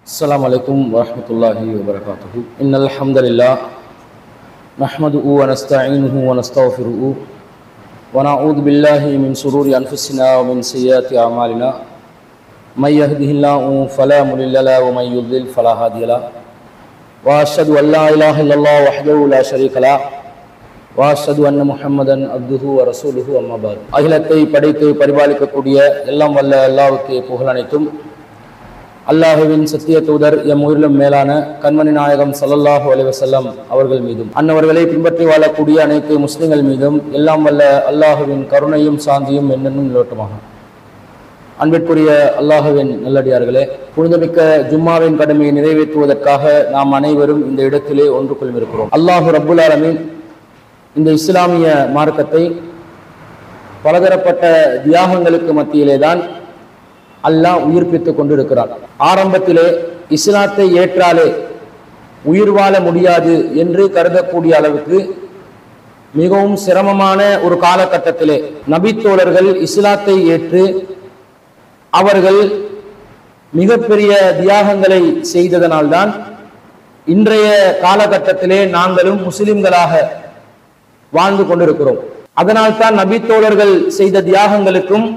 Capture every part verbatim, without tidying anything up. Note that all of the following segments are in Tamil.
السلام عليكم ورحمة الله وبركاته. إن الحمد لله نحمده ونستعينه ونستغفره ونعوذ بالله من شرور أنفسنا ومن سيئات أعمالنا من يهده الله فلا مضل له ومن يضلل فلا هادي له وأشهد أن لا إله إلا الله وحده لا شريك له وأشهد أن محمدا عبده ورسوله أما بعد. அகிலத்தை படைத்து பரிபாலிக்கக்கூடிய எல்லாம் வல்ல அல்லாஹ்வுக்கு புகழ் அனைத்தும் அல்லாஹுவின் சத்திய தூதர் எம் உயிரிலும் மேலான கண்மணி நாயகம் ஸல்லல்லாஹு அலைஹி வஸல்லம் அவர்கள் மீதும் அன்னவர்களை பின்பற்றி வாழக்கூடிய அனைத்து முஸ்லிம்கள் மீதும் எல்லாம் வல்ல அல்லாஹுவின் கருணையும் சாந்தியும் என்னென்னும் நிலவட்டுமாக. அன்பிற்குரிய அல்லாஹுவின் நல்லடியார்களே, புனிதமிக்க ஜும்மாவின் கடமையை நிறைவேற்றுவதற்காக நாம் அனைவரும் இந்த இடத்திலே ஒன்று கொள்ளிருக்கிறோம். அல்லாஹு ரப்புல் ஆலமீன் இந்த இஸ்லாமிய மார்க்கத்தை பலதரப்பட்ட தியாகங்களுக்கு மத்தியிலே தான் அல்லாஹ் உயிர்ப்பித்துக் கொண்டிருக்கிறார். ஆரம்பத்திலே இஸ்லாத்தை ஏற்றாலே உயிர் வாழ முடியாது என்று கருதக்கூடிய அளவுக்கு மிகவும் சிரமமான ஒரு காலகட்டத்திலே நபித்தோழர்கள் இஸ்லாத்தை ஏற்று அவர்கள் மிகப்பெரிய தியாகங்களை செய்ததனால்தான் இன்றைய காலகட்டத்திலே நாங்களும் முஸ்லிம்களாக வாழ்ந்து கொண்டிருக்கிறோம். அதனால்தான் நபித்தோழர்கள் செய்த தியாகங்களுக்கும்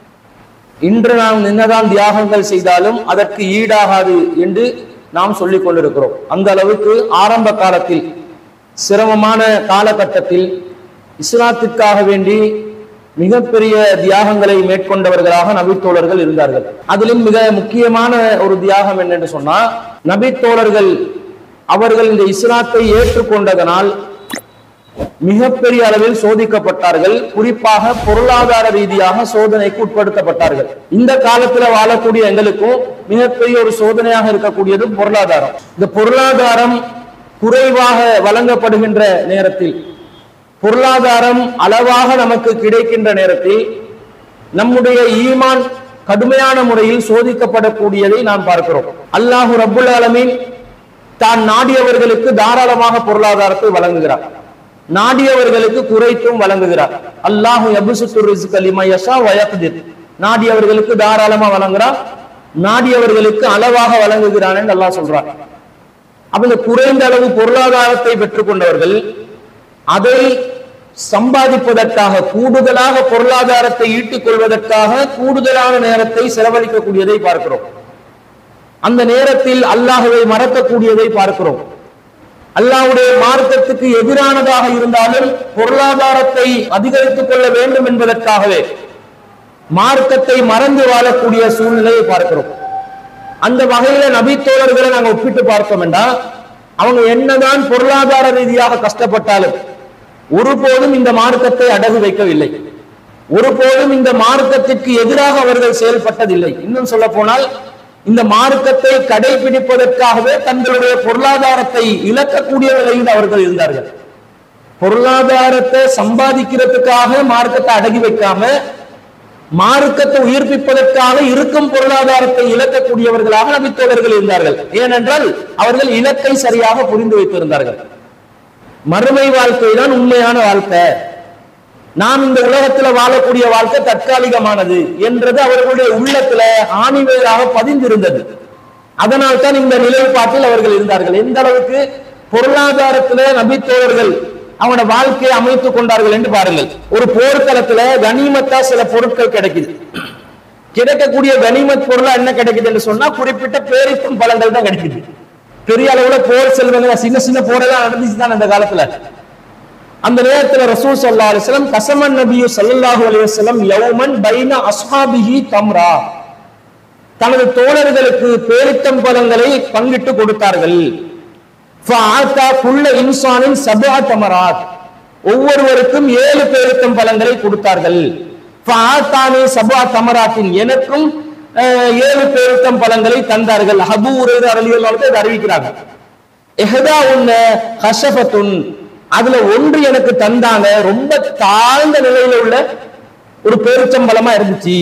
இன்று நாம் என்னதான் தியாகங்கள் செய்தாலும் அதற்கு ஈடாகாது என்று நாம் சொல்லிக் கொண்டிருக்கிறோம். அந்த அளவுக்கு ஆரம்ப காலத்தில் சிரமமான காலகட்டத்தில் இஸ்லாத்திற்காக வேண்டி மிகப்பெரிய தியாகங்களை மேற்கொண்டவர்களாக நபித்தோழர்கள் இருந்தார்கள். அதிலும் மிக முக்கியமான ஒரு தியாகம் என்னென்று சொன்னா, நபித்தோழர்கள் அவர்கள் இந்த இஸ்லாத்தை ஏற்றுக்கொண்டதனால் மிகப்பெரிய அளவில் சோதிக்கப்பட்டார்கள். குறிப்பாக பொருளாதார ரீதியாக சோதனைக்கு உட்படுத்தப்பட்டார்கள். இந்த காலத்துல வாழக்கூடிய எங்களுக்கும் மிகப்பெரிய ஒரு சோதனையாக இருக்கக்கூடியது பொருளாதாரம். இந்த பொருளாதாரம் குறைவாக வழங்கப்படுகின்ற நேரத்தில், பொருளாதாரம் அளவாக நமக்கு கிடைக்கின்ற நேரத்தில் நம்முடைய ஈமான் கடுமையான முறையில் சோதிக்கப்படக்கூடியதை நாம் பார்க்கிறோம். அல்லாஹு ரப்புல் ஆலமீன் தான் நாடியவர்களுக்கு தாராளமாக பொருளாதாரத்தை வழங்குகிறார், நாடியவர்களுக்கு குறைத்தும் வழங்குகிறார். அல்லாஹு யப்சுத்து ரிஸ்க லிமன் யஷா வ யக்திர், நாடியவர்களுக்கு தாராளமா வழங்குறான், நாடியவர்களுக்கு அளவாக வழங்குகிறான் என்று அல்லாஹ் சொல்றான். அப்ப இந்த குறைந்த அளவு பொருளாதாரத்தை பெற்றுக் கொண்டவர்கள் அதை சம்பாதிப்பதற்காக, கூடுதலாக பொருளாதாரத்தை ஈட்டிக் கொள்வதற்காக கூடுதலான நேரத்தை செலவழிக்கக்கூடியதை பார்க்கிறோம். அந்த நேரத்தில் அல்லாஹ்வை மறக்கக்கூடியதை பார்க்கிறோம். அல்லாஹ்வுடைய மார்க்கத்துக்கு எதிரானதாக இருந்தாலும் பொருளாதாரத்தை அதிகரித்துக் கொள்ள வேண்டும் என்பதற்காகவே மார்க்கத்தை மறந்து வாழக்கூடிய சூழ்நிலையை பார்க்கிறோம். அந்த வகையில நபித்தோழர்களை நாங்கள் ஒப்பிட்டு பார்த்தோம் என்றால், அவங்க என்னதான் பொருளாதார ரீதியாக கஷ்டப்பட்டாலும் ஒருபோதும் இந்த மார்க்கத்தை அடகு வைக்கவில்லை, ஒருபோதும் இந்த மார்க்கத்திற்கு எதிராக அவர்கள் செயல்பட்டதில்லை. இன்னும் சொல்ல போனால் இந்த மார்க்கத்தை கடைபிடிப்பதற்காகவே தங்களுடைய பொருளாதாரத்தை இழக்கக்கூடிய நிலையில் அவர்கள் இருந்தார்கள். பொருளாதாரத்தை சம்பாதிக்கிறதுக்காக மார்க்கத்தை அடகி வைக்காம மார்க்கத்தை உயிர்ப்பிப்பதற்காக இருக்கும் பொருளாதாரத்தை இழக்கக்கூடியவர்களாக நபித்தோழர்கள் இருந்தார்கள். ஏனென்றால் அவர்கள் இலக்கை சரியாக புரிந்து வைத்திருந்தார்கள். மறுமை வாழ்க்கை தான் உண்மையான வாழ்க்கை, நாம் இந்த உலகத்துல வாழக்கூடிய வாழ்க்கை தற்காலிகமானது என்றது அவர்களுடைய உள்ளத்துல ஆணிவேராக பதிந்திருந்தது. அதனால் தான் இந்த நிலைப்பாட்டில் அவர்கள் இருந்தார்கள். எந்த அளவுக்கு பொருளாதாரத்துல நபித்தோழர்கள் அவனோட வாழ்க்கையை அமைத்துக் கொண்டார்கள் என்று பாருங்கள். ஒரு போர்க்களத்துல கனிமத்தா சில பொருட்கள் கிடைக்குது, கிடைக்கக்கூடிய கனிமத் பொருளா என்ன கிடைக்குது என்று சொன்னா குறிப்பிட்ட பேரிக்கும் பழங்கள் தான் கிடைக்குது. பெரிய அளவுல போர் செல்வங்க சின்ன சின்ன போரெல்லாம் நடந்துச்சு தான் அந்த காலத்துல. அந்த நேரத்தில் ரசூல் ஸல்லல்லாஹு அலைஹி வஸல்லம் கஸமன் நபியு ஸல்லல்லாஹு அலைஹி வஸல்லம் யௌமன் பைன அஸ்ஹாபிஹி தம்ரா, தனது தோழர்களுக்கு பேரித்தம் பழங்களை பங்கிட்டு கொடுத்தார்கள். ஃபஆதா குல்ல இன்சானின் சபஅ தமராத், ஒவ்வொருவருக்கும் ஏழு பேரித்தம் பழங்களை கொடுத்தார்கள். ஃபஆதானி சபஅ தமராத்தின், எனக்கும் ஏழு பேரித்தம் பழங்களை தந்தார்கள். அபூ ஹுரைரா ரலியல்லாஹு அன்ஹு அறிவிக்கிறாங்க, இஹ்தா உன்ன ஹஷஃபத்துன், அதுல ஒன்று எனக்கு தந்தாங்க, ரொம்ப தாழ்ந்த நிலையில உள்ள ஒரு பேரிச்சம்பழமா இருந்துச்சு.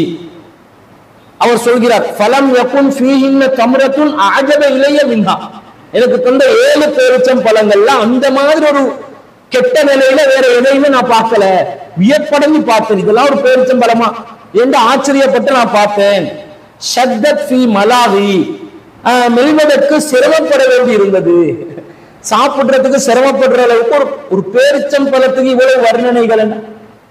அவர் சொல்கிறார், ஃபலம் யகுன் ஃபீஹின்ன தம்ரத்துன் அஅஜப இலைய மின்ஹா, எனக்கு தந்த ஏழு பேரிச்சம் பழங்கள்லாம் அந்த மாதிரி ஒரு கெட்ட நிலையில வேற எதையுமே நான் பார்க்கல, வியப்படங்கி பார்த்தேன், இதெல்லாம் ஒரு பேரிச்சம்பழமா என்று ஆச்சரியப்பட்டு நான் பார்த்தேன். ஷத்தத் ஃபீ மலாவி, மெல்வதற்கு சிரமப்பட வேண்டி இருந்தது. சாப்பிடுறதுக்கு சிரமப்படுற அளவுக்கு ஒரு ஒரு பேரிச்சம்பழத்துக்கு இவ்வளவு வர்ணனைகள் என்ன?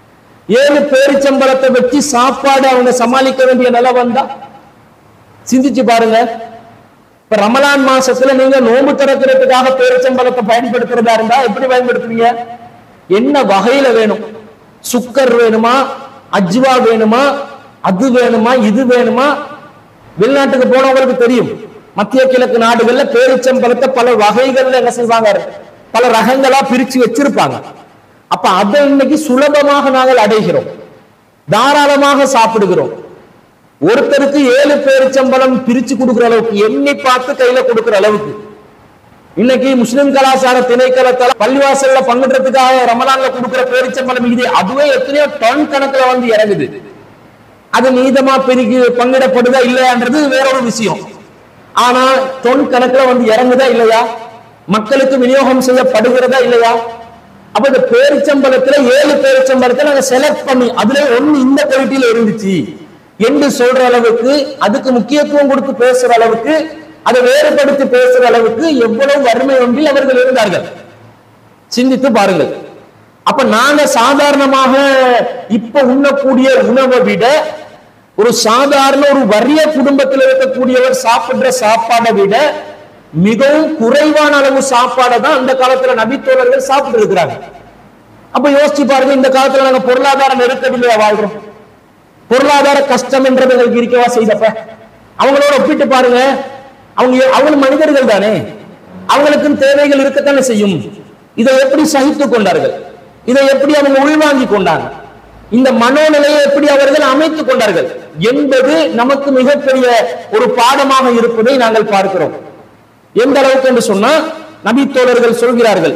ஏழு பேரிச்சம்பழத்தை வச்சு சாப்பாடு அவங்க சமாளிக்க வேண்டிய நிலை வந்தா சிந்திச்சு பாருங்க. இப்ப ரமலான் மாசத்துல நீங்க நோம்பு திறக்கிறதுக்காக பேரிச்சம்பழத்தை பயன்படுத்துறதா இருந்தா எப்படி பயன்படுத்துவீங்க? என்ன வகையில வேணும்? சுக்கர் வேணுமா, அஜ்வா வேணுமா, அது வேணுமா, இது வேணுமா? வெளிநாட்டுக்கு போனவங்களுக்கு தெரியும், மத்திய கிழக்கு நாடுகள்ல பேரிச்சம்பழத்தை பல வகைகள்ல என்ன செய்வாங்க, பல ரகங்களா பிரிச்சு வச்சிருப்பாங்க. அப்ப அதை இன்னைக்கு சுலபமாக நாங்கள் அடைகிறோம், தாராளமாக சாப்பிடுகிறோம். ஒருத்தருக்கு ஏழு பேரிச்சம்பழம் பிரிச்சு கொடுக்கிற அளவுக்கு, எண்ணி பார்த்து கையில கொடுக்கிற அளவுக்கு இன்னைக்கு முஸ்லிம் கலாச்சார திணைக்களத்தால பள்ளிவாசல்ல பங்குறதுக்காக ரமலான்ல கொடுக்கிற பேரிச்சம்பழம் இது அதுவே எத்தனையோ டன் கணக்குல வந்து இறங்குது. அது நீதமா பிரிக்கு பங்கிடப்படுதா இல்லையான்றது வேற ஒரு விஷயம். ஆனா தொன் கணக்குல வந்து இறங்குதா இல்லையா, மக்களுக்கு விநியோகம் செய்யப்படுகிறதா இல்லையா? அப்ப இந்த பேரிச்சம்பழத்துல ஏழு பேரிச்சம்பழத்தை நாங்க செலக்ட் பண்ணி அதுல ஒண்ணு இந்த குவாலிட்டியில இருந்துச்சு என்று சொல்ற அளவுக்கு, அதுக்கு முக்கியத்துவம் கொடுத்து பேசுற அளவுக்கு, அதை வேறுபடுத்தி பேசுற அளவுக்கு எவ்வளவு வறுமை ஒன்றில் அவர்கள் இருந்தார்கள். சிந்தித்து பாருங்கள். அப்ப நாங்க சாதாரணமாக இப்ப உண்ணக்கூடிய உணவை விட ஒரு சாதாரண ஒரு வறிய குடும்பத்தில் இருக்கக்கூடியவர் சாப்பிடுற சாப்பாடை விட மிகவும் குறைவான அளவு சாப்பாடை தான் அந்த காலத்துல நபித்தோழர்கள் சாப்பிட்டு இருக்கிறாங்க. அப்ப யோசிச்சு பாருங்க, இந்த காலத்துல நாங்க பொருளாதார நெருக்கடியில வாழ்றோம், பொருளாதார கஷ்டம் என்றது எங்களுக்கு இருக்கவா செய்தப்ப அவங்களோட ஒப்பிட்டு பாருங்க. அவங்க அவங்க மனிதர்கள் தானே, அவங்களுக்கும் தேவைகள் இருக்கத்தானே செய்யும். இதை எப்படி சகித்துக் கொண்டார்கள், இதை எப்படி அவங்க உள்வாங்கி கொண்டாங்க, இந்த மனோநிலையை எப்படி அவர்கள் அமைத்துக் கொண்டார்கள் என்பது நமக்கு மிகப்பெரிய ஒரு பாடமாக இருப்பதை நாங்கள் பார்க்கிறோம். எந்த அளவுக்கு என்று சொன்னா, நபி தோழர்கள் சொல்கிறார்கள்,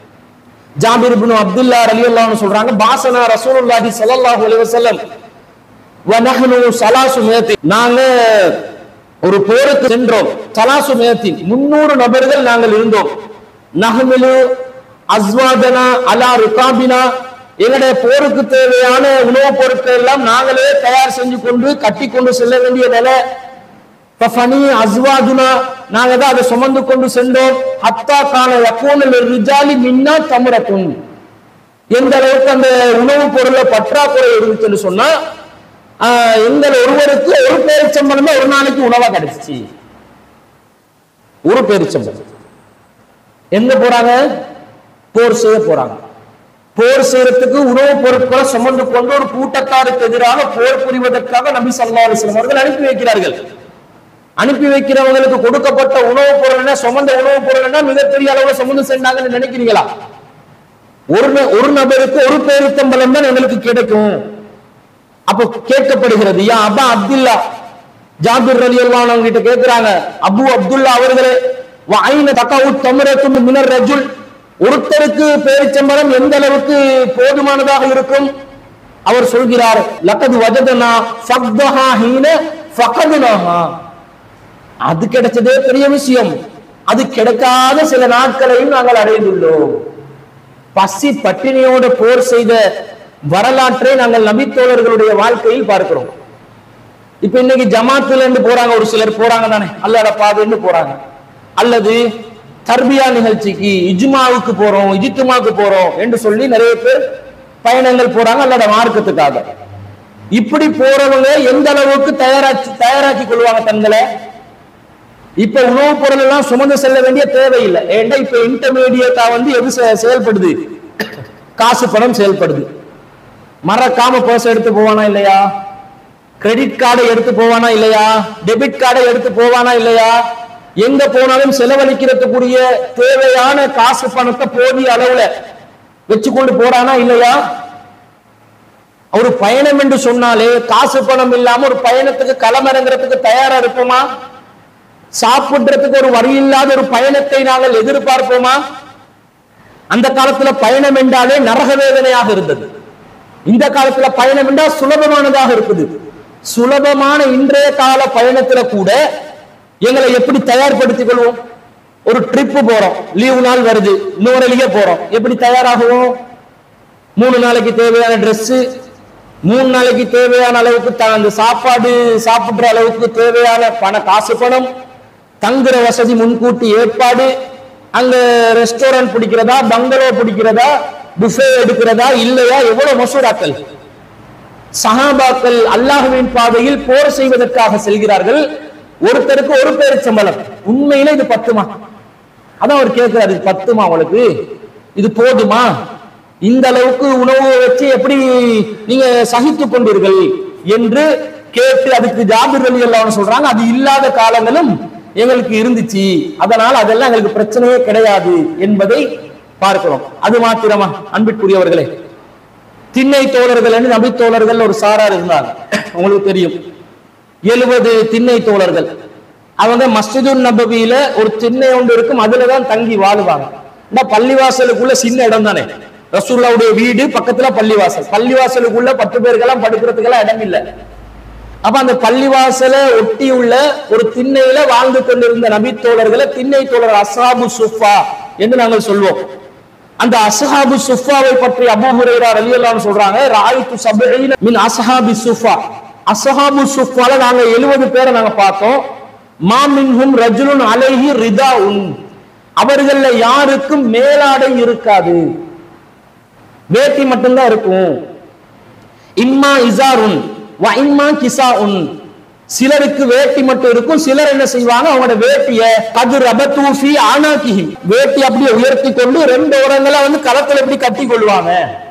ஜாபிர் இப்னு அப்துல்லா ரலியல்லாஹு அன்ஹு சொல்றாங்க, பாசனா ரசூலுல்லாஹி ஸல்லல்லாஹு அலைஹி வஸல்லம் வ நஹ்னு ஸலாசு மியத்தின், நாங்க ஒரு போருக்கு சென்றோம், ஸலாசு மியத்தின் முன்னூறு நபர்கள் நாங்கள் இருந்தோம். நஹ்மிலு அஸ்வாதனா அலா ருகாபினா, எங்களுடைய போருக்கு தேவையான உணவுப் பொருட்கள் எல்லாம் நாங்களே தயார் செஞ்சு கொண்டு கட்டி கொண்டு செல்ல வேண்டிய நிலை. ஃபனி அஸ்வாதுனா, நாங்க தான் அதை சுமந்து கொண்டு சென்றோம். ஹத்தா கான யகூனு ரிஜாலி மின்னா தம்ரத்துன், எந்த அளவுக்கு அந்த உணவுப் பொருளை பற்றாக்குறை இருந்துச்சுன்னு சொன்னா, எங்கள் ஒருவருக்கு ஒரு பேரிச்சம்பழம் ஒரு நாளைக்கு உணவா கிடைச்சிச்சு. ஒரு பேரிச்சம்பழம். எங்க போறாங்க? போர் செய்ய போறாங்க. போர் செய்யறதுக்கு உணவுப் பொருட்களை சுமந்து கொண்டு ஒரு கூட்டத்தாருக்கு எதிராக போர் புரிவதற்காக நபி ஸல்லல்லாஹு அலைஹி வஸல்லம் அவர்கள் அனுப்பி வைக்கிறார்கள். அனுப்பி வைக்கிறவங்களுக்கு கொடுக்கப்பட்ட உணவுப் பொருள் என்ன, சுமந்த உணவுப் பொருள் என்ன, மிகப்பெரிய அளவுல சுமந்து சென்றாங்கன்னு நினைக்கிறீங்களா? ஒரு ஒரு நபருக்கு ஒரு பேரிச்சம்பழம் தான் எங்களுக்கு கிடைக்கும். அப்போ கேட்கப்படுகிறது, யா அபா அப்துல்லா, ஜாபிர் ரலியல்லாஹு அன்ஹு கிட்ட கேட்கிறாங்க, அபு அப்துல்லா அவர்களே, வஐன தகவு தம்ரத்து மினர் ரஜுல், ஒருத்தருக்கு பேரிச்சம்பழம் எந்த அளவுக்கு போதுமானதாக இருக்கும்? அவர் சொல்கிறார், லகத் வஜதனா ஃபக்தஹா ஹீன ஃபகதுனஹா, அது கிடைச்சதே பெரிய விஷயம், அது கிடைக்காத சில நாட்களையும் நாங்கள் அடைந்துள்ளோம். பசி பட்டினியோட போர் செய்த வரலாற்றை நாங்கள் நபித்தோழர்களுடைய வாழ்க்கையில் பார்க்கிறோம். இப்ப இன்னைக்கு ஜமாத்துல இருந்து போறாங்க, ஒரு சிலர் போறாங்க தானே, அல்லாஹ் பாதுன்னு போறாங்க, அல்லது தர்பியா நிகழ்ச்சிக்கு இஜ்மாவுக்கு போறோம், இஜ்திமாவுக்கு போறோம் என்று சொல்லி நிறைய பேர் பயணங்கள் போறாங்க அல்லாஹ் மார்க்கத்துக்காக. இப்படி போறவங்க எந்த அளவுக்கு தயாராக்கி தயாராக்கி கொள்வாங்க தங்களை? இப்ப உணவுப் பொருள் எல்லாம் சுமந்து செல்ல வேண்டிய தேவையில்லை. ஏன்னா இப்ப இன்டர்மீடியட்டா வந்து எது செயல்படுது? காசு பணம் செயல்படுது. மறக்காம பர்ஸ் எடுத்து போவானா இல்லையா? கிரெடிட் கார்டை எடுத்து போவானா இல்லையா? டெபிட் கார்டை எடுத்து போவானா இல்லையா? எங்க போனாலும் செலவழிக்கிறதுக்குரிய தேவையான காசு பணத்தை போதிய அளவுல வச்சுக்கொண்டு போறானா இல்லையா? ஒரு பயணம் என்று சொன்னாலே காசு பணம் இல்லாம ஒரு பயணத்துக்கு களமிறங்கிறதுக்கு தயாரா இருப்போமா? சாப்பிடுறதுக்கு ஒரு வழி இல்லாத ஒரு பயணத்தை நாங்கள் எதிர்பார்ப்போமா? அந்த காலத்துல பயணம் என்றாலே நரக வேதனையாக இருந்தது. இந்த காலத்துல பயணம் என்றால் சுலபமானதாக இருக்குது. சுலபமான இன்றைய கால பயணத்துல கூட எங்களை எப்படி தயார்படுத்திக் கொள்வோம்? ஒரு ட்ரிப்பு போறோம், லீவு நாள் வருது, இன்னொரு போறோம், எப்படி தயாராகுவோம்? மூணு நாளைக்கு தேவையான ட்ரெஸ், மூணு நாளைக்கு தேவையான அளவுக்கு அந்த சாப்பாடு சாப்பிடுற அளவுக்கு தேவையான பண காசு பணம், தங்குற வசதி முன்கூட்டி ஏற்பாடு, அங்க ரெஸ்டாரண்ட் பிடிக்கிறதா, பங்களோ பிடிக்கிறதா, புஃபே எடுக்கிறதா இல்லையா, எவ்வளவு மசூராக்கள். சஹாபாக்கள் அல்லாஹ்வின் பாதையில் போர் செய்வதற்காக செல்கிறார்கள். ஒருத்தருக்கு ஒரு பேர் சம்பளம். உண்மையில இது பத்துமா? அதான் அவர் கேட்கிறாரு, இது பத்துமா உங்களுக்கு, இது போதுமா, இந்த அளவுக்கு உணவு வச்சு எப்படி நீங்க சகித்துக் கொண்டீர்கள் என்று கேட்டு அதுக்கு ஜாபிர் ரலியல்லாஹு அன்ஹு சொல்றாங்க, அது இல்லாத காலங்களும் எங்களுக்கு இருந்துச்சு, அதனால அதெல்லாம் எங்களுக்கு பிரச்சனையே கிடையாது என்பதை பார்க்கிறோம். அது மாத்திரமா அன்பிற்குரியவர்களே, திண்ணை தோழர்கள் என்று நபி தோழர்கள் ஒரு சாரார் இருந்தாங்க, உங்களுக்கு தெரியும். எழுபது திண்ணை தோழர்கள். அவங்க மஸ்ஜிதுன் நபவியில ஒரு திண்ணை ஒன்று இருக்கும், அதுலதான் தங்கி வாழுவாங்க. பள்ளிவாசலுக்குள்ள சின்ன இடம் தானே, ரசூலுல்லாஹ்வுடைய வீடு பக்கத்துல பள்ளிவாசல், பள்ளிவாசலுக்குள்ள பத்து பேருக்கெல்லாம் படுக்கிறதுக்கெல்லாம் இடம் இல்லை. அப்ப அந்த பள்ளிவாசலை ஒட்டி உள்ள ஒரு திண்ணையில வாழ்ந்து கொண்டிருந்த நபி தோழர்களை திண்ணை தோழர் அஸ்ஹாபு சுஃபா என்று நாங்கள் சொல்வோம். அந்த அஸ்ஹாபு சுஃபாவை பற்றி அபூ ஹுரைரா ரலியல்லாஹு அன்ஹு சொல்றாங்க, ராயித்து சபஈன மின் அஸ்ஹாபி சுஃபா, அஸ்ஹாபு சுஃபால நாங்க எழுபது பேரை நாங்க பார்த்தோம். மா மின்ஹும் ரஜுலுன் அலைஹி ரிதாஉன், அவர்கள யாருக்கும் மேலாடை இருக்காது, வேட்டி மட்டும்தான் இருக்கும். இம்மா இசாருன் வ இம்மா கிசாஉன், சிலருக்கு வேட்டி மட்டும் இருக்கும், சிலர் என்ன செய்வாங்க, அவங்களோட வேட்டிய கது ரபது ஃபீ ஆனாகிஹி, வேட்டி அப்படியே உயர்த்தி கொண்டு ரெண்டு ஓரங்களை வந்து களத்துல எப்படி கட்டி கொள்வாங்க,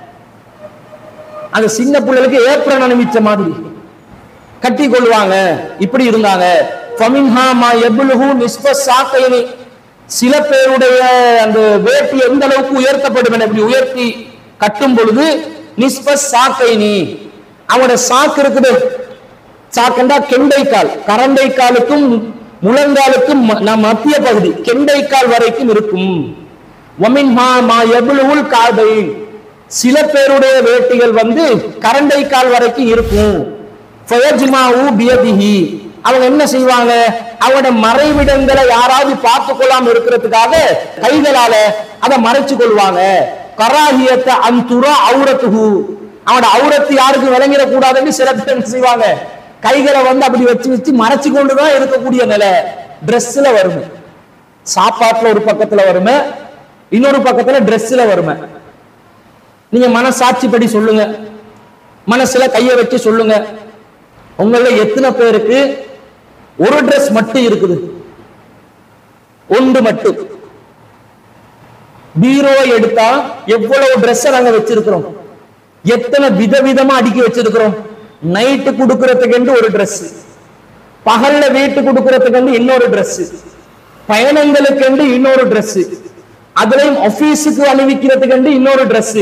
அந்த சின்ன பிள்ளைகளுக்கு ஏப்ரன் அணிவிச்ச மாதிரி கட்டி கொள்வாங்க, இப்படி இருந்தாங்க. ஃபமின்ஹா மா யப்லுஹு நிஸ்ஃப சாக்கைனி, சில பேருடைய அந்த வேட்டி எந்த அளவுக்கு உயர்த்தப்படும், இப்படி உயர்த்தி கட்டும் பொழுது நிஸ்ஃப சாக்கைனி, அவங்களோட சாக்கு இருக்குது, சாக்கண்டா கெண்டைக்கால், கரண்டை காலுக்கும் முழங்காலுக்கும் மத்திய பகுதி கெண்டைக்கால் வரைக்கும் இருக்கும். வமின்ஹா மா யப்லுஹுல் காதைன், சில பேருடைய வேட்டிகள் வந்து கரண்டை கால் வரைக்கும் இருக்கும். ஃபயஜ்மாஉ பியதிஹி, அவங்க என்ன செய்வாங்க, அவங்களோட மறைவிடங்களை யாராவது பார்த்து கொள்ளாம இருக்கிறதுக்காக கைகளால அதை மறைச்சு கொள்வாங்க. கராஹியத்த அன்துரா அவுரத்துஹு, அவனோட அவுரத்து யாருக்கு விளங்கிட கூடாதுன்னு சில பேர் என்ன செய்வாங்க, கைகளை வந்து அப்படி வச்சு வச்சு மறைச்சு கொண்டுதான் இருக்கக்கூடிய நிலை டிரெஸ்ல வருமே, சாப்பாட்டுல ஒரு பக்கத்துல வருமே, இன்னொரு பக்கத்துல டிரெஸ்ல வருமே. நீங்க மனசாட்சிப்படி சொல்லுங்க, மனசுல கைய வச்சு சொல்லுங்க, உங்கள எத்தனை பேருக்கு ஒரு டிரெஸ் மட்டும் இருக்குது, ஒன்று மட்டும். பீரோவை எடுத்தா எவ்வளவு டிரெஸ் நாங்க வச்சிருக்கிறோம், எத்தனை விதவிதமா அடுக்கி வச்சிருக்கிறோம். நைட்டு கொடுக்கறதுக்கு ஒரு டிரெஸ், பகல்ல வீட்டு கொடுக்கறதுக்கு இன்னொரு டிரெஸ், பயணங்களுக்கு இன்னொரு டிரெஸ், அதுலயும் ஆபீஸுக்கு அணிவிக்கிறதுக்கு இன்னொரு டிரெஸ்,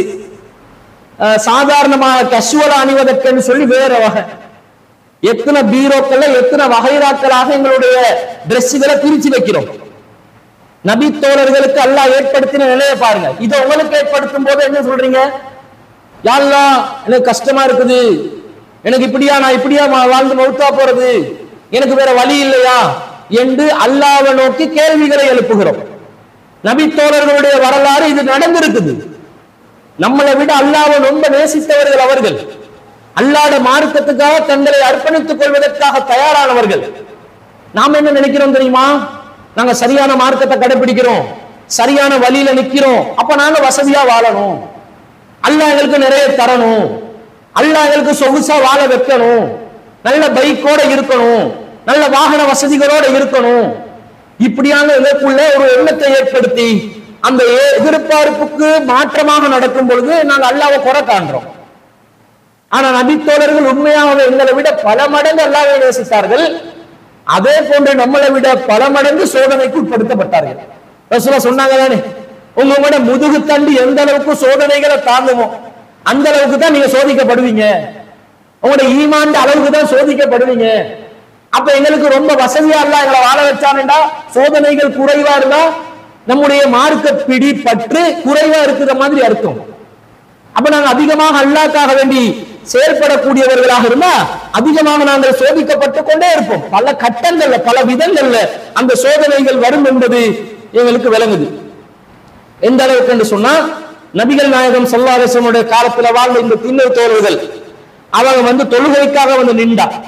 சாதாரணமாக கேஷுவலா அணிவதற்கு சொல்லி வேற வகை. எத்தனை பீரோக்கள் எத்தனை வகைராக்களாக எங்களுடைய டிரெஸ்களை பிரிச்சு வைக்கிறோம். நபி தோழர்களுக்கு அல்லாஹ் ஏற்படுத்தின நிலையை பாருங்க. இதை உங்களுக்கு ஏற்படுத்தும் போது என்ன சொல்றீங்க, யா அல்லாஹ் எனக்கு கஷ்டமா இருக்குது, எனக்கு இப்படியா நான் இப்படியா வாழ்ந்து மௌத்தா போறது, எனக்கு வேற வழி இல்லையா என்று அல்லாஹ்வை நோக்கி கேள்விகளை எழுப்புகிறோம். நபி தோழர்களுடைய வரலாறு இது நடந்திருக்குது. நம்மளை விட அல்லாஹ்வை ரொம்ப நேசித்தவர்கள் அவர்கள், அல்லாஹ்வுடைய மார்க்கத்துக்காக தங்களை அர்ப்பணித்துக் கொள்வதற்காக தயாரானவர்கள். நாம் என்ன நினைக்கிறோம் தெரியுமா, நாங்க சரியான மார்க்கத்தை கடைபிடிக்கிறோம், சரியான வழியில நிக்கிறோம், அப்ப நாங்க வசதியா வாழணும், அல்லாஹ் எங்களுக்கு நிறைய தரணும், அல்லாஹ் எங்களுக்கு சொகுசா வாழ வைக்கணும், நல்ல பைக்கோட இருக்கணும், நல்ல வாகன வசதிகளோட இருக்கணும். இப்படியான இதற்குள்ள ஒரு எண்ணத்தை ஏற்படுத்தி அந்த எதிர்பார்ப்புக்கு மாற்றமாக நடக்கும் பொழுது நாங்கள் அல்லாஹ்வை குறை காண்றோம். ஆனா நபித்தோழர்கள் உண்மையாக எங்களை விட பல மடங்கு அல்லாஹ்வை நேசித்தார்கள். அதே போன்று நம்மளை விட பல மடங்கு சோதனைக்கு உட்படுத்தப்பட்டார்கள். ரசூலுல்லாஹ் சொன்னாங்க தானே, உங்களோட முதுகு தண்டு எந்த அளவுக்கு சோதனைகளை தாங்குமோ அந்த அளவுக்கு தான் நீங்க சோதிக்கப்படுவீங்க, உங்களோட ஈமான் அளவுக்கு தான் சோதிக்கப்படுவீங்க. அப்ப எங்களுக்கு ரொம்ப வசதியா இல்ல எங்களை வாழ வச்சானேண்டா, சோதனைகள் குறைவா இருந்தா நம்முடைய மார்க்க பிடி பற்று குறைவா இருக்கிற மாதிரி அர்த்தம். அப்ப நாங்க அதிகமாக அல்லாஹ்க்காக வேண்டி செயல்படக்கூடியவர்களாக இருந்தா அதிகமாக நாங்கள் சோதிக்கப்பட்டு கொண்டே இருப்போம். பல கட்டங்கள்ல பல விதங்கள்ல அந்த சோதனைகள் வரும் என்பது எங்களுக்கு விளங்குது. எந்த அளவுக்கு என்று சொன்னா, நபிகள் நாயகம் ஸல்லல்லாஹு அலைஹி வஸல்லம் காலத்துல வாழ்ந்த இந்த திண்ணை தோழர்கள் அவங்க வந்து தொழுகைக்காக வந்து நின்றா,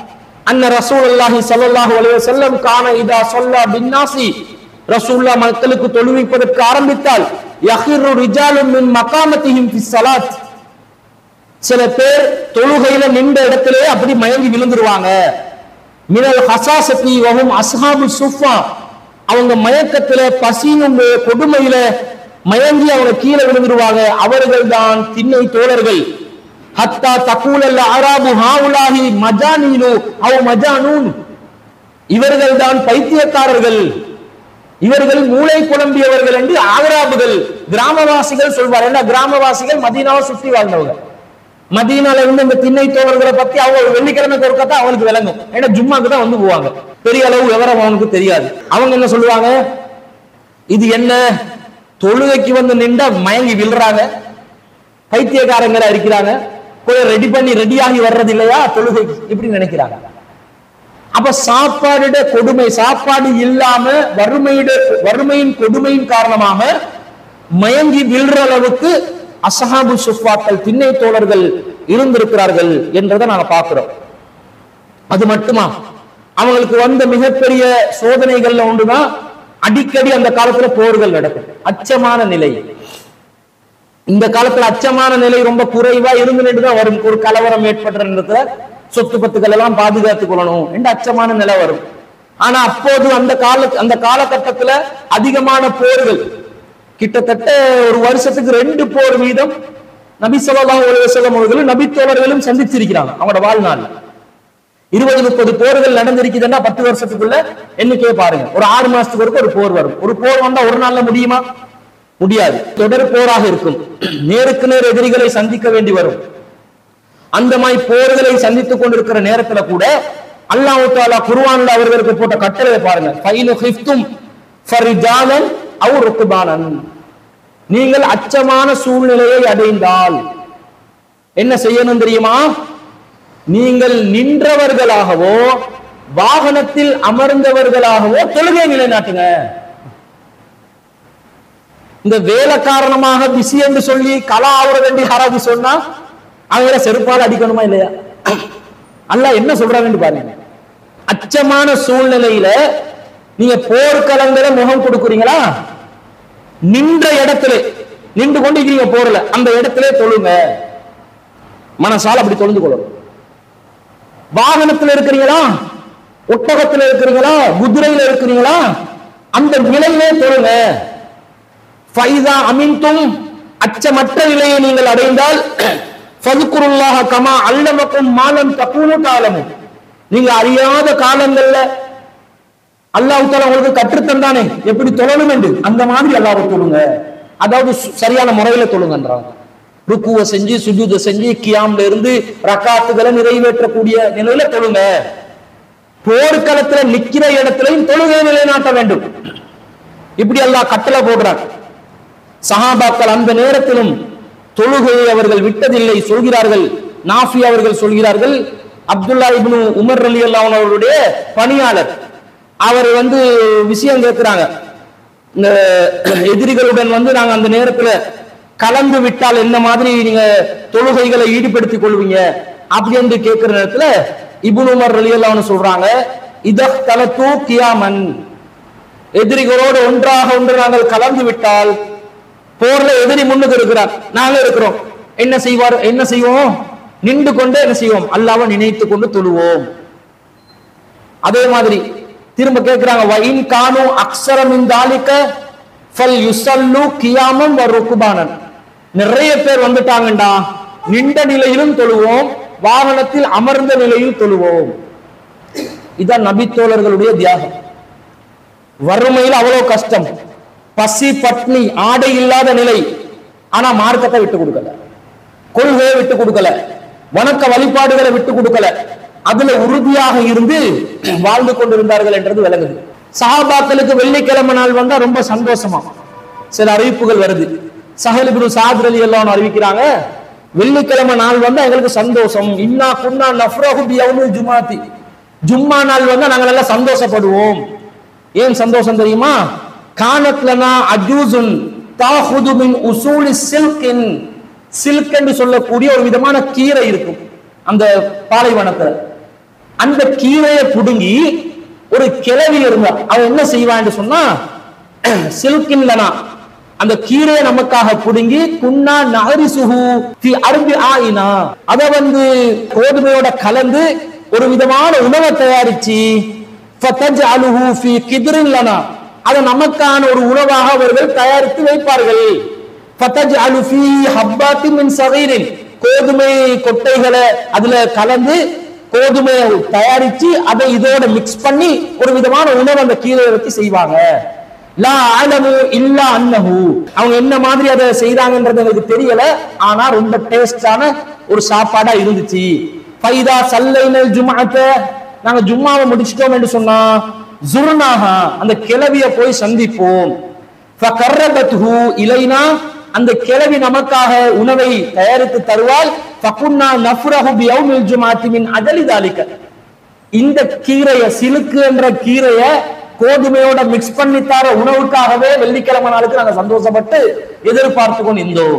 அன்ன ரசூலுல்லாஹி ஸல்லல்லாஹு அலைஹி வஸல்லம் கான இதா ஸல்லா பின்னாசி, ரசூலுல்லாஹ் மக்களுக்கு தொழுவிப்பதற்கு ஆரம்பித்தால் யஹிரு ரிஜாலும் மின் மகாமத்திஹிம் ஃபிஸ் ஸலாத், சில பேர் தொழுகையில நின்ற இடத்திலே அப்படி மயங்கி விழுந்துருவாங்க. மினல் ஹசாசத்தி வஹும் அஸ்ஹாபு சுஃபா, அவங்க மயக்கத்துல பசியும் கொடுமையில மயங்கி அவங்க கீழே விழுந்துருவாங்க. அவர்கள் தான் திண்ணை தோழர்கள். ஹத்தா தகூலல் அராபு ஹாவுலாஹி மஜானீனு அவ் மஜானூன், இவர்கள் தான் பைத்தியக்காரர்கள், இவர்கள் மூளை குழம்பியவர்கள் என்று ஆகராபுகள் கிராமவாசிகள் சொல்வார். ஏன்னா கிராமவாசிகள் மதீனாவை சுற்றி வாழ்ந்தவங்க. மதீனால இருந்து இந்த திண்ணை தோழர்களை பத்தி அவங்க வெள்ளிக்கிழமை கொடுக்கத்தான் அவங்களுக்கு விளங்கும். ஏன்னா ஜும்மாக்கு தான் வந்து போவாங்க, பெரிய அளவு விவரம் அவனுக்கு தெரியாது. அவங்க என்ன சொல்லுவாங்க, இது என்ன தொழுகைக்கு வந்து நின்றா மயங்கி விழுறாங்க, பைத்தியக்காரங்களா இருக்கிறாங்க, கொஞ்சம் ரெடி பண்ணி ரெடியாகி வர்றது இல்லையா தொழுகைக்கு, இப்படி நினைக்கிறாங்க. அப்ப சாப்பாடு கொடுமை, சாப்பாடு இல்லாம வறுமையிட வறுமையின் கொடுமையின் காரணமாக மயங்கி விழுற அளவுக்கு அஸ்ஹாபு சுஃபாக்கள் திண்ணை தோழர்கள் இருந்திருக்கிறார்கள் என்றதை நாங்க பார்க்கிறோம். அது மட்டுமா, அவங்களுக்கு வந்த மிகப்பெரிய சோதனைகள்ல ஒன்றுதான் அடிக்கடி அந்த காலத்துல போர்கள் நடக்கும், அச்சமான நிலை. இந்த காலத்துல அச்சமான நிலை ரொம்ப குறைவா இருந்துதான் வரும். ஒரு கலவரம் ஏற்படுற சொத்து பத்துக்கள் எல்லாம் பாதுகாத்துக் கொள்ளணும் என்று அச்சமான நிலை வரும். ஆனா அப்போது அந்த கால அந்த காலகட்டத்துல அதிகமான போர்கள், கிட்டத்தட்ட ஒரு வருஷத்துக்கு ரெண்டு போர் வீதம் நபி ஸல்லல்லாஹு அலைஹி வஸல்லம் அவர்களும் நபி தோழர்களும் சந்திச்சிருக்கிறாங்க அவங்களோட வாழ்நாள். இருபது முப்பது போர்கள் நடந்திருக்குதுன்னா பத்து வருஷத்துக்குள்ள எண்ணிக்கையை பாருங்க. ஒரு ஆறு மாசத்துக்கு ஒருக்க ஒரு போர் வரும். ஒரு போர் வந்தா ஒரு நாள்ல முடியுமா? முடியாது. தொடர் போராக இருக்கும். நேருக்கு நேர் எதிரிகளை சந்திக்க வேண்டி வரும். அந்த மாதிரி போர்களை சந்தித்துக் கொண்டிருக்கிற நேரத்துல கூட அல்லாஹ் தஆலா குர்ஆன்ல அவர்களுக்கு போட்ட கட்டளையை பாருங்க. ஃபைனு ஹிஃப்தும் ஃபரிஜாலன் அவ் ருக்பானன், நீங்கள் அச்சமான சூழ்நிலையை அடைந்தால் என்ன செய்யணும் தெரியுமா? நீங்கள் நின்றவர்களாகவோ வாகனத்தில் அமர்ந்தவர்களாகவோ தொழுகை நிலைநாட்டுங்க. இந்த வேலை காரணமாக பிசி என்று சொல்லி கலா ஆவுறது என்று யாராவது சொன்னா அவங்கள செருப்பால் அடிக்கணுமா இல்லையா? அல்லாஹ் என்ன சொல்றாங்கன்னு பாருங்க. அச்சமான சூழ்நிலையில நீங்க போர்க்களங்களை முகம் கொடுக்குறீங்களா? நின்ற இடத்துல நின்று கொண்டு இருக்கீங்க போர்ல, அந்த இடத்துல தொழுங்க. மனசால் அப்படி தொழுந்து கொள்ளணும். வாகனத்துல இருக்கிறீங்களா, ஒட்டகத்துல இருக்கிறீங்களா, குதிரையில இருக்கிறீங்களா, அந்த நிலையிலே தொழுங்க. ஃபைதா அமின்தும், அச்சமற்ற நிலையை நீங்கள் அடைந்தால் ஃபذ்குருல்லாஹ கமா அல்லமக்கும் மா லம் தகூனு தஅலமூன், நீங்க அறியாத காலங்கள்ல அல்லாஹ் தஆலா உங்களுக்கு கற்றுத்தந்தானே எப்படி தொழணும் என்று, அந்த மாதிரி அல்லாஹ்வை தொழுங்க. அதாவது சரியான முறையில தொழுங்கன்றாங்க. ருக்குவ செஞ்சு சுஜூத செஞ்சு கியாம்ல இருந்து ரக்காத்துகளை நிறைவேற்றக்கூடிய நிலையில தொழுங்க. போர்க்களத்துல நிக்கிற இடத்திலையும் தொழுகை நிலைநாட்ட வேண்டும். இப்படி அல்லாஹ் கட்டளை போடுறார். சஹாபாக்கள் அந்த நேரத்திலும் தொழுகையை அவர்கள் விட்டதில்லை சொல்கிறார்கள். நாஃபி அவர்கள் சொல்கிறார்கள், அப்துல்லா இப்னு உமர் ரலியல்லாஹு அன்ஹு அவருடைய பணியாளர், அவர் வந்து விஷயம் கேட்கிறாங்க. இந்த எதிரிகளுடன் வந்து நாங்க அந்த நேரத்துல கலந்து விட்டால் என்ன மாதிரி நீங்க தொழுகைகளை ஈடுபடுத்திக் கொள்வீங்க அப்படி என்று கேட்கிற நேரத்துல இப்னு உமர் ரலியல்லாஹு அன்ஹு சொல்றாங்க, இதஹ்தலது கியாமன், எதிரிகளோடு ஒன்றாக ஒன்று நாங்கள் கலந்து விட்டால், போர்ல எதிரி முன்னுக்கு இருக்கிறார், நாங்க இருக்கிறோம், என்ன செய்வார் என்ன செய்வோம்? நின்று கொண்டு என்ன செய்வோம்? அல்லாஹ்வை நினைத்து கொண்டு தொழுவோம். அதே மாதிரி திரும்ப கேட்கிறாங்க, வஇன் கானு அக்ஸர மின் தாலிக ஃபல் யுஸல்லு கியாமன் வ ருக்பானன், நிறைய பேர் வந்துட்டாங்கடா, நின்ற நிலையிலும் தொழுவோம், வாகனத்தில் அமர்ந்த நிலையில் தொழுவோம். இதான் நபி தோழர்களுடைய தியாகம். வறுமையில் அவ்வளவு கஷ்டம், பசி பட்னி ஆடை இல்லாத நிலை, ஆனா மார்க்கத்தை விட்டு கொடுக்கல, கொள்கையை விட்டு கொடுக்கல, வணக்க வழிபாடுகளை விட்டு கொடுக்கல, அதுல உறுதியாக இருந்து வாழ்ந்து கொண்டிருந்தார்கள் என்றது விளங்குது. சஹாபாக்களுக்கு வெள்ளிக்கிழமை நாள் வந்தா ரொம்ப சந்தோஷமா சில அறிவிப்புகள் வருது. ஸஹல் இப்னு ஸஅத் ரலியல்லாஹு அன்ஹு அறிவிக்கிறாங்க, வெள்ளிக்கிழமை நாள் வந்தா எங்களுக்கு சந்தோஷம், இன்னா குன்னா நஃப்ரஹு பியௌமில் ஜுமாத்தி, ஜும்மா நாள் வந்தா நாங்க நல்லா சந்தோஷப்படுவோம். ஏன் சந்தோஷம் தெரியுமா? கானத் லனா அஜூசுன் தாஹுது மின் உசூலி சில்கின், சில்க் என்று சொல்லக்கூடிய ஒரு விதமான கீரை இருக்கும் அந்த பாலைவனத்துல. அந்த கீரையை புடுங்கி ஒரு கிளவி இருந்தா அவன் என்ன செய்வான்னு சொன்னா, சில்கின்லனா அந்த கீரையை நமக்காக புடுங்கி குன்னா நஹரிசுஹு ஃபி அர்பி ஆயினா, அத வந்து கோதுமையோட கலந்து ஒரு விதமான உணவை தயாரிச்சு ஃபதஜஅலுஹு ஃபி கித்ரின் லனா, அத நமக்கான ஒரு உணவாக அவர்கள் தயாரித்து வைப்பார்கள். ஃபதஜஅலு ஃபீ ஹப்பாத்தின் மின் ஸகீரின், கோதுமை கொட்டைகளை அதுல கலந்து கோதுமையை தயாரிச்சு அதை இதோட மிக்ஸ் பண்ணி ஒரு விதமான உணவு அந்த கீரையை வச்சு செய்வாங்க. லா அலமு இல்லா அன்னஹு, அவங்க என்ன மாதிரி அதை செய்தாங்கன்றது எனக்கு தெரியல, ஆனா ரொம்ப டேஸ்டான ஒரு சாப்பாடா இருந்துச்சு. ஃபைதா சல்லைனல் ஜும்அத, நாங்க ஜும்மாவை முடிச்சிட்டோம் என்று சொன்னா ஜுர்னாஹா, அந்த கிளவியை போய் சந்திப்போம். ஃபகர்ரபத்ஹு இலைனா, அந்த கிளவி நமக்காக உணவை தயாரித்து தருவாள். ஃபகுன்னா நஃப்ரஹு பியௌமில் ஜும்அத்தி மின் அஜலி தாலிக, இந்த கீரையை சிலுக்கு என்ற கீரையை கோதுமையோட மிக்ஸ் பண்ணி தர உணவுக்காகவே வெள்ளிக்கிழமை நாளுக்கு நாங்க சந்தோஷப்பட்டு எதிர்பார்த்து கொண்டு இருந்தோம்.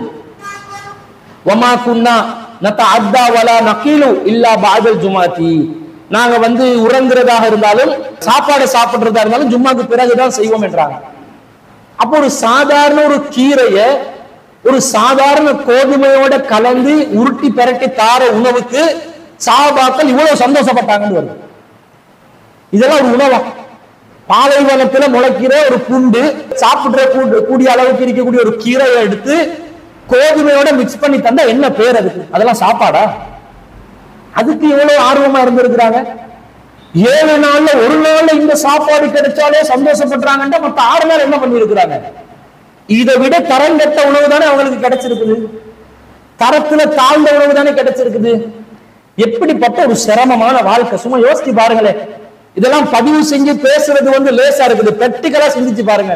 வமா குன்னா நதஅத்தா வலா நகீலு இல்லா பஅதல் ஜும்அத்தி, நாங்க வந்து உறங்குறதாக இருந்தாலும் சாப்பாடு சாப்பிடுறதா இருந்தாலும் ஜும்மாக்கு பிறகுதான் செய்வோம் என்றாங்க. அப்போ ஒரு சாதாரண ஒரு கீரைய ஒரு சாதாரண கோதுமையோட கலந்து உருட்டி பெரட்டி தார உணவுக்கு சஹாபாக்கள் இவ்வளவு சந்தோஷப்பட்டாங்கன்னு வருது. இதெல்லாம் ஒரு உணவா? பாலைவனத்துல முளைக்கிற ஒரு புண்டு சாப்பிடுற கூடிய அளவுக்கு இருக்கக்கூடிய ஒரு கீரையை எடுத்து கோதுமையோட மிக்ஸ் பண்ணி தந்தா என்ன பேர் அதுக்கு? அதெல்லாம் சாப்பாடா? அதுக்கு எவ்வளவு ஆர்வமா இருந்திருக்கிறாங்க. ஏழு நாள்ல ஒரு நாள்ல இந்த சாப்பாடு கிடைச்சாலே சந்தோஷப்படுறாங்கன்னா மத்த ஆறு நாள் என்ன பண்ணி இருக்கிறாங்க? இதை விட தரம் கெட்ட உணவு தானே அவங்களுக்கு கிடைச்சிருக்குது, தரத்துல தாழ்ந்த உணவு தானே கிடைச்சிருக்குது. எப்படிப்பட்ட ஒரு சிரமமான வாழ்க்கை, சும்மா யோசிச்சு பாருங்களேன். இதெல்லாம் பதிவு செஞ்சு பேசுறது வந்து லேசா இருக்குது, பிராக்டிகலா சிந்திச்சு பாருங்க.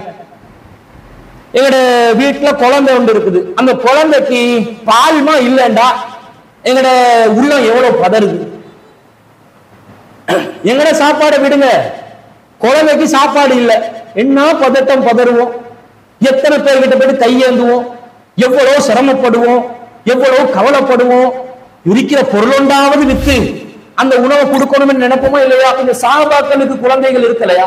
எங்கட வீட்டுல குழந்தை ஒன்று இருக்குது, அந்த குழந்தைக்கு பால்மா இல்லைண்டா எங்கட உள்ளம் எவ்வளவு பதறுது. எங்கட சாப்பாடை விடுங்க, குழந்தைக்கு சாப்பாடு இல்லை, என்ன பதட்டம் பதறுவோம், எத்தனை பேர்கிட்ட போயிட்டு கையேந்துவோம், எவ்வளவு சிரமப்படுவோம், எவ்வளவு கவலைப்படுவோம். இருக்கிற பொருளொன்றாவது வித்து அந்த உணவை கொடுக்கணும்னு நினைப்போமா இல்லையா? இந்த சஹாபாக்களுக்கு குழந்தைகள் இருக்கலையா?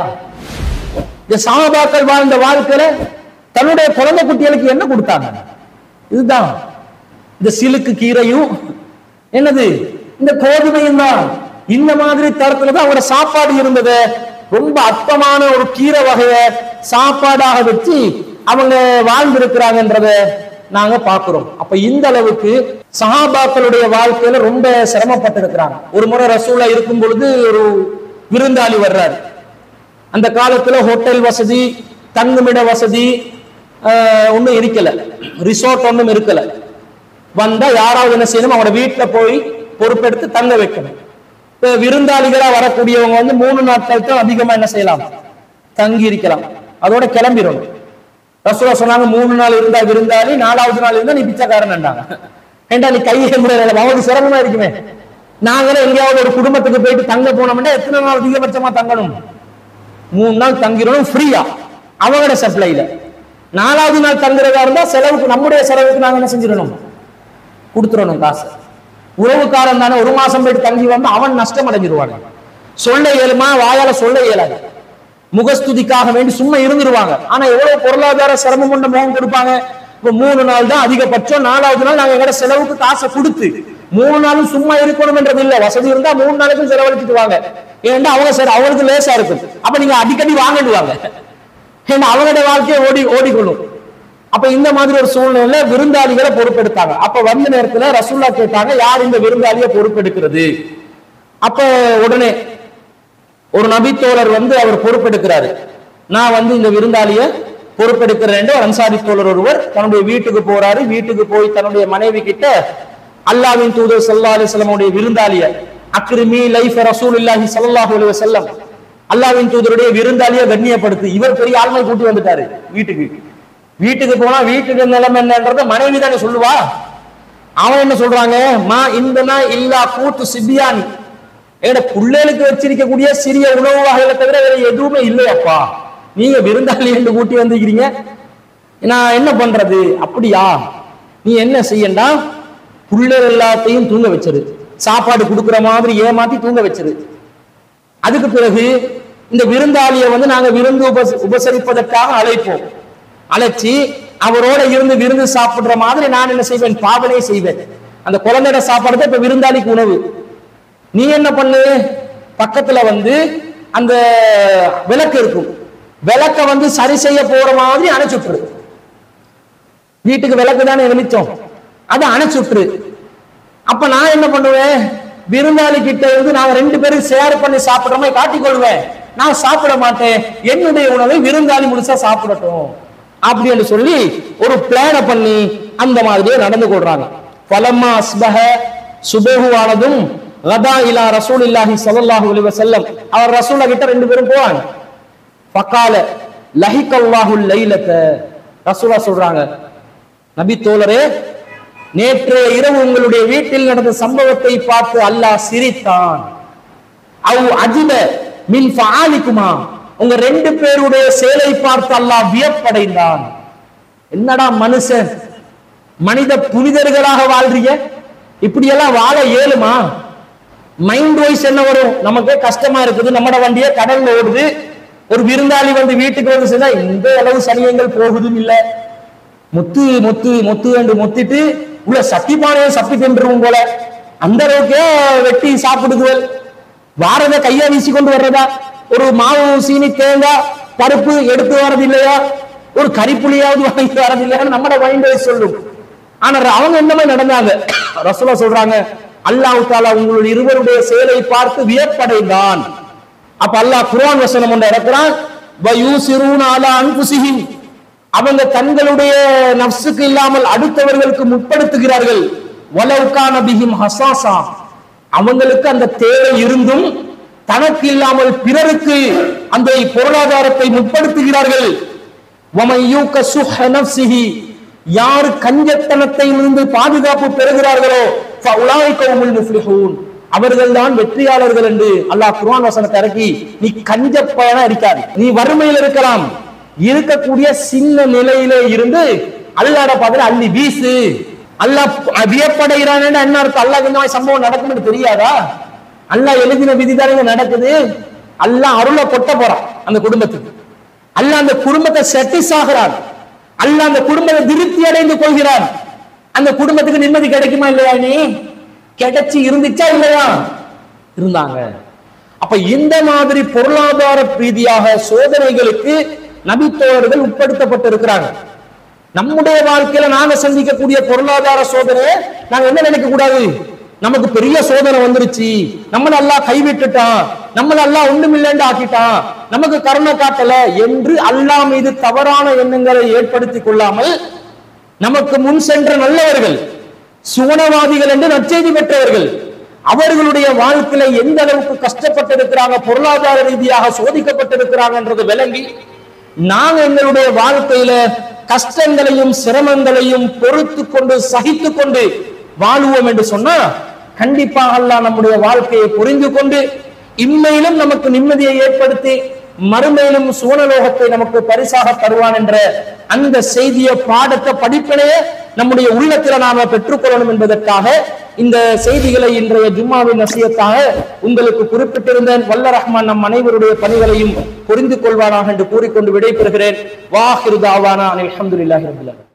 இந்த சஹாபாக்கள் வாழ்ந்த வாழ்க்கையில தன்னுடைய குழந்தை குட்டிகளுக்கு என்ன கொடுத்தாங்க? இதுதான் இந்த சிலுக்கு கீரையும் என்னது இந்த கோதுமையும் தான். இந்த மாதிரி தரத்துலதான் அவரோட சாப்பாடு இருந்தது. ரொம்ப அற்பமான ஒரு கீரை வகைய சாப்பாடாக வச்சு அவங்க வாழ்ந்திருக்கிறாங்கன்றத நாங்க பாக்குறோம். அப்ப இந்த அளவுக்கு சஹாபாக்களுடைய வாழ்க்கையில ரொம்ப சிரமப்பட்டு இருக்கிறாங்க. ஒரு முறை ரசூலா இருக்கும் பொழுது ஒரு விருந்தாளி வர்றாரு. அந்த காலத்துல ஹோட்டல் வசதி, தங்குமிட வசதி ஒன்னும் இருக்கல, ரிசோர்ட் ஒன்றும் இருக்கல. வந்தா யாராவது என்ன செய்யணும், அவங்களோட வீட்டுல போய் பொறுப்பெடுத்து தங்க வைக்கணும். இப்ப விருந்தாளிகளா வரக்கூடியவங்க வந்து மூணு நாட்கள் தான் அதிகமா என்ன செய்யலாம், தங்கி இருக்கலாம், அதோட கிளம்பிடணும். ரசூலா சொன்னாங்க மூணு நாள் இருந்தா விருந்தாளி, நாலாவது நாள் இருந்தா நீ பிச்சைக்காரன்டாங்க. ஏண்டா நீ கையை முடியல, அவங்களுக்கு சிரமமா இருக்குமே. நாங்களே எங்கேயாவது ஒரு குடும்பத்துக்கு போயிட்டு தங்க போனோம்னா எத்தனை நாள் அதிகபட்சமா தங்கணும்? மூணு நாள் தங்கிடணும் ஃப்ரீயா, அவங்களோட சப்ளைல. நாலாவது நாள் தங்குறதா இருந்தா செலவுக்கு, நம்முடைய செலவுக்கு நாங்க என்ன செஞ்சிடணும், கொடுத்துடணும் காசு. உறவுக்காரன் தானே, ஒரு மாசம் போயிட்டு தங்கி வந்து அவன் நஷ்டம் அடைஞ்சிருவாங்க. சொல்ல இயலுமா? வாயால சொல்ல இயலாது. முகஸ்துதிக்காக வேண்டி சும்மா இருந்துருவாங்க. ஆனா எவ்வளவு பொருளாதார சிரமம் கொண்ட முகம் கொடுப்பாங்க. இப்ப மூணு நாள் தான் அதிகபட்சம், நாலாவது நாள் நாங்க எங்கட செலவுக்கு காசை கொடுத்து, மூணு நாளும் சும்மா இருக்கணும் என்றது இல்ல. வசதி இருந்தா மூணு நாளைக்கும் செலவழிச்சுட்டு வாங்க, ஏன்னா அவங்க சரி அவங்களுக்கு லேசா இருக்கும். அப்ப நீங்க அடிக்கடி வாங்கிடுவாங்க, ஏன்னா அவங்களுடைய வாழ்க்கையை ஓடி ஓடிக்கொள்ளும். அப்ப இந்த மாதிரி ஒரு சூழ்நிலையில விருந்தாளிகளை பொறுப்பெடுத்தாங்க. அப்ப வந்த நேரத்துல ரசூல்லா கேட்டாங்க, யார் இந்த விருந்தாளியை பொறுப்பெடுக்கிறது? அப்ப உடனே ஒரு நபித்தோழர் வந்து அவர் பொறுப்பெடுக்கிறாரு. நான் வந்து இந்த விருந்தாளியை பொறுப்பெடுக்கிறேன். அன்சாரி தோழர் ஒருவர் தன்னுடைய வீட்டுக்கு போறாரு. வீட்டுக்கு போய் தன்னுடைய மனைவி கிட்ட அல்லாஹ்வின் தூதர் ஸல்லல்லாஹு அலைஹி வஸல்லம் உடைய விருந்தாளிய அக்ரிமி லைஃப் ரசூலுல்லாஹி ஸல்லல்லாஹு அலைஹி வஸல்லம், அல்லாஹ்வின் தூதருடைய விருந்தாளியை கண்ணியப்படுத்து. இவர் பெரிய ஆளுமை கூட்டி வந்துட்டாரு வீட்டுக்கு. வீட்டுக்கு போனா வீட்டுக்கு நிலைமை என்னன்றத மனைவி தானே சொல்லுவா. அவன் என்ன சொல்றாங்க, மா இந்தனா இல்லா கூத்து சிபியானி, எங்கட பிள்ளைகளுக்கு வச்சிருக்கக்கூடிய சிறிய உணவு வகைகளை தவிர வேற எதுவுமே இல்லையப்பா, நீங்க விருந்தாளி என்று கூட்டி வந்துக்கிறீங்க, நான் என்ன பண்றது? அப்படியா, நீ என்ன செய்யண்டா, பிள்ளைகள் எல்லாத்தையும் தூங்க வச்சிரு, சாப்பாடு கொடுக்குற மாதிரி ஏமாத்தி தூங்க வச்சிரு. அதுக்கு பிறகு இந்த விருந்தாளியை வந்து நாங்க விருந்து உப உபசரிப்பதற்காக அழைப்போம். அழைச்சி அவரோட இருந்து விருந்து சாப்பிடுற மாதிரி நான் என்ன செய்வேன், பாவனை செய்வேன். அந்த குழந்தையோட சாப்பாடு இப்ப விருந்தாளிக்கு உணவு. நீ என்ன பண்ணு, பக்கத்துல வந்து அந்த விளக்கு இருக்கும், விளக்க வந்து சரி செய்ய போற மாதிரி அணைச்சுட்டுரு. வீட்டுக்கு விளக்கு தானே வெளிச்சம், அதை அணைச்சுட்டுரு. அப்ப நான் என்ன பண்ணுவேன், விருந்தாளி கிட்ட இருந்து நாங்க ரெண்டு பேரும் ஷேர் பண்ணி சாப்பிடுற மாதிரி காட்டிக்கொள்வேன். நான் சாப்பிட மாட்டேன், என்னுடைய உணவை விருந்தாளி முழுசா சாப்பிடட்டும் அப்படின்னு சொல்லி ஒரு பிளான பண்ணி அந்த மாதிரியே நடந்து கொள்றாங்க. பலம்மா அஸ்பஹ, சுபஹுவானதும் கதா இலா ரசூலில்லாஹி ஸல்லல்லாஹு அலைஹி வஸல்லம், அவர் ரசூல கிட்ட ரெண்டு பேரும் போவாங்க. ஃபகால லஹிகல்லாஹுல் லைலத, ரசூலா சொல்றாங்க, நபி தோழரே, நேற்றைய இரவு உங்களுடைய வீட்டில் நடந்த சம்பவத்தை பார்த்து அல்லாஹ் சிரித்தான். அவ் அஜிப மின் ஃபஆலிகுமா, உங்க ரெண்டு பேருடைய செயலை பார்த்து அல்லாஹ் வியப்படைந்தான். என்னடா மனுஷன், மனித புனிதர்களாக வாழ்றீங்க, இப்படி எல்லாம் வாழ இயலுமா? மைண்ட் வைஸ் என்ன வரும், நமக்கே கஷ்டமா இருக்குது, நம்மட வண்டியே கடல்ல ஓடுது, ஒரு விருந்தாளி வந்து வீட்டுக்கு வந்து செஞ்சா இந்த அளவு சனியங்கள் போகுதும் இல்ல, மொத்து மொத்து மொத்து என்று மொத்திட்டு உள்ள சட்டி பானையை சப்பி தின்றுவோம் போல, அந்த அளவுக்கே வெட்டி சாப்பிடுதுவல். வாரத கையா வீசி கொண்டு வர்றதா, ஒரு மாவு சீனி தேங்காய் பருப்பு எடுத்து வர்றது இல்லையா, ஒரு கறிப்புளியாவது வாங்கி வர்றது இல்லையா, நம்மட மைண்ட் வைஸ் சொல்லும். ஆனா அவங்க என்ன மாதிரி நடந்தாங்க, ரசூலா சொல்றாங்க, அல்லாஹ் தஆலா உங்களுடைய இருவருடைய செயலை பார்த்து வியப்படைந்தான். அப்ப அல்லாஹ் குர்ஆன் வசனம் ஒன்று இறக்குறான், வயூசிரூன அலா அன்ஃபுஸிஹிம், அவங்க தங்களுடைய நஃப்ஸுக்கு இல்லாமல் அடுத்தவர்களுக்கு முற்படுத்துகிறார்கள். வலவ் கான பிஹிம் ஹஸாஸா, அவங்களுக்கு அந்த தேவை இருந்தும் தனக்கு இல்லாமல் பிறருக்கு அந்த பொருளாதாரத்தை முற்படுத்துகிறார்கள். வமன் யூக சுஹ நஃப்ஸிஹி, யார் கஞ்சத்தனத்தை இருந்து பாதுகாப்பு பெறுகிறார்களோ ஃபஉலாயிக ஹுமுல் முஃப்லிஹூன், அவர்கள் தான் வெற்றியாளர்கள் என்று அல்லாஹ் குர்ஆன் வசனத்தை இறக்கி, நீ கஞ்ச பயனா இருக்காது, நீ வறுமையில் இருக்கலாம், இருக்கக்கூடிய சின்ன நிலையிலே இருந்து அல்லாஹ்ட பாதல அள்ளி வீசு. அல்லாஹ் வியப்படைகிறான் என்ன அர்த்தம், அல்லாஹ் இந்த மாதிரி சம்பவம் நடக்கும்னு தெரியாதா? அல்லாஹ் எழுதின விதிதானே நடக்குது. அல்லாஹ் அருளை கொட்ட போறான் அந்த குடும்பத்துக்கு, அல்லாஹ் அந்த குடும்பத்தை செட்டிஸ் ஆகிறான், அல்லாஹ் அந்த குடும்பத்தை திருப்தி அடைந்து கொள்கிறான். அந்த குடும்பத்துக்கு நிம்மதி கிடைக்குமா இல்லையா? நீ கிடைச்சி இருந்துச்சா இல்லையா? இருந்தாங்க. அப்ப இந்த மாதிரி பொருளாதார ரீதியாக சோதனைகளுக்கு நபித்தோழர்கள் உட்படுத்தப்பட்டிருக்கிறாங்க. நம்முடைய வாழ்க்கையில நாங்க சந்திக்கக்கூடிய பொருளாதார சோதனை நாங்க என்ன நினைக்க கூடாது, நமக்கு பெரிய சோதனை வந்துருச்சு, நம்மள அல்லாஹ் கைவிட்டுட்டான், நம்மள அல்லாஹ் ஒண்ணுமில்லைன்னு ஆக்கிட்டான், நமக்கு கருணை காட்டல என்று அல்லாஹ் மீது தவறான எண்ணங்களை ஏற்படுத்தி கொள்ளாமல், நமக்கு முன் சென்ற நல்லவர்கள் சுவனவாதிகள் என்று நற்செய்தி பெற்றவர்கள் அவர்களுடைய வாழ்க்கையில எந்த அளவுக்கு கஷ்டப்பட்டிருக்கிறாங்க, பொருளாதார ரீதியாக சோதிக்கப்பட்டிருக்கிறாங்க என்றது விளங்கி நாங்க எங்களுடைய வாழ்க்கையில கஷ்டங்களையும் சிரமங்களையும் பொறுத்து கொண்டு சகித்து கொண்டு வாழுவோம் என்று சொன்னா கண்டிப்பாக அல்லாஹ் நம்முடைய வாழ்க்கையை புரிந்து கொண்டு இம்மையிலும் நமக்கு நிம்மதியை ஏற்படுத்தி மறுமையிலும் சுவனலோகத்தை நமக்கு பரிசாக தருவான் என்ற அந்த செய்தியை பாடத்தை படிப்பினையே நம்முடைய உள்ளத்துல நாம பெற்றுக்கொள்ளணும் என்பதற்காக இந்த செய்திகளை இன்றைய ஜும்மாவின் நசியத்தாக உங்களுக்கு குறிப்பிட்டிருந்தேன். வல்ல ரஹ்மான் நம் அனைவருடைய பணிகளையும் புரிந்து கொள்வானாக என்று கூறிக்கொண்டு விடைபெறுகிறேன். வாஹிரு தாவானா அல்ஹம்துலில்லாஹி ரப்பில் ஆலமீன்.